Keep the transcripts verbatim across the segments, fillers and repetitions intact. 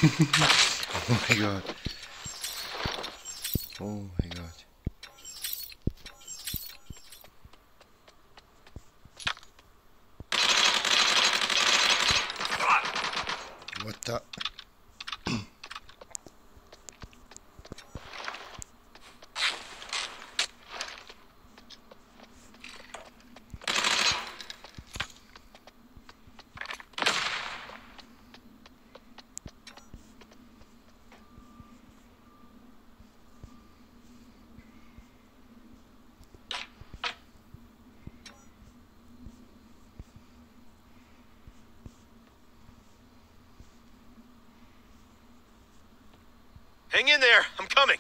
Oh my god. Oh my god. What the? Hang in there, I'm coming.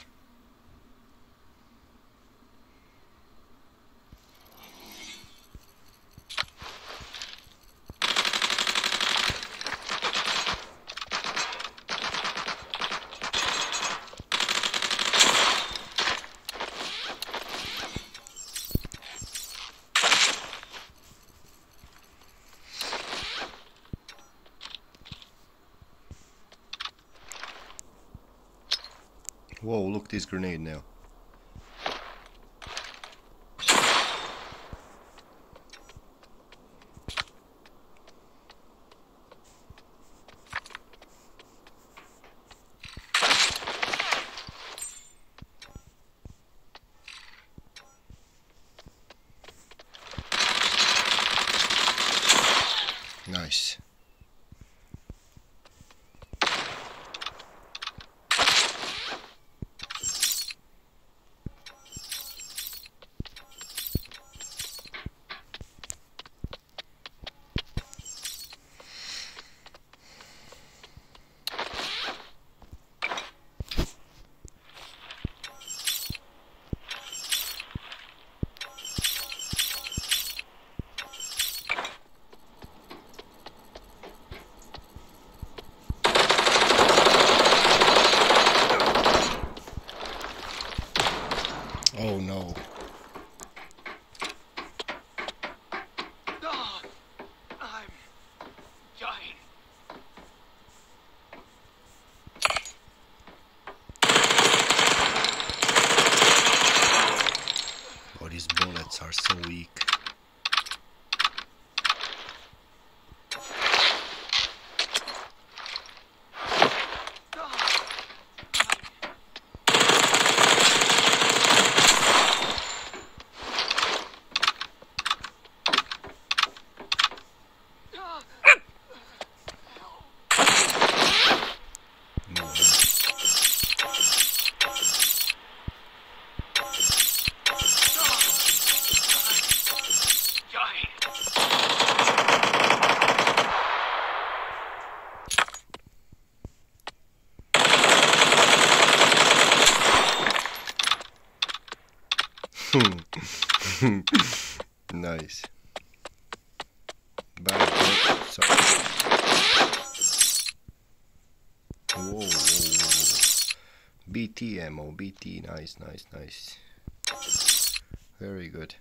Whoa, look this grenade now. Nice. Oh no. Oh, I'm dying. Oh, these bullets are so weak. Nice. Bad. Oh, sorry. Whoa, whoa, whoa. B T ammo, B T, nice, nice, nice. Very good.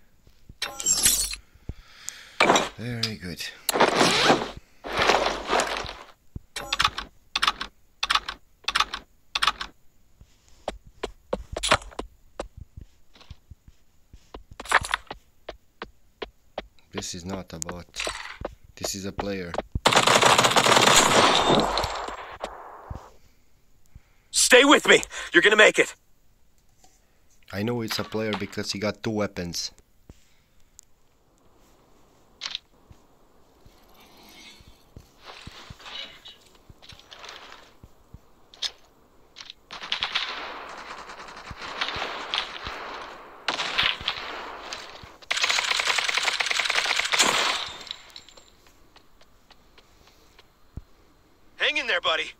Very good. This is not a bot. This is a player. Stay with me! You're gonna make it! I know it's a player because he got two weapons. Hang in there, buddy.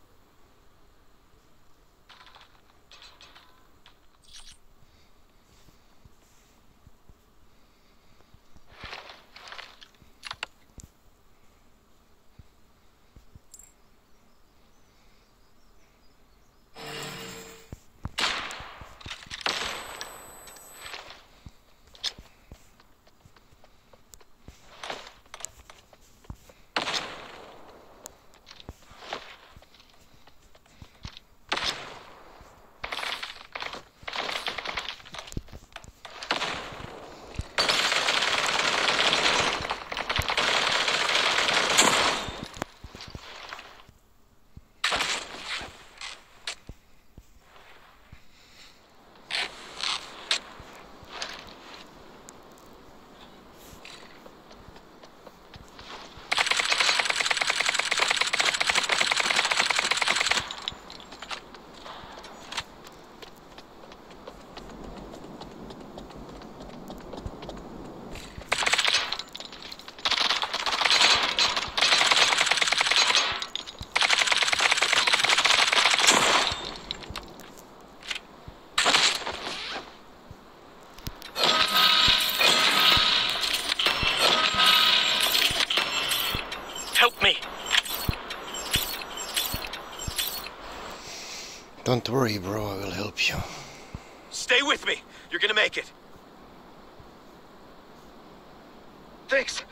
Don't worry, bro, I will help you. Stay with me. You're gonna make it. Thanks.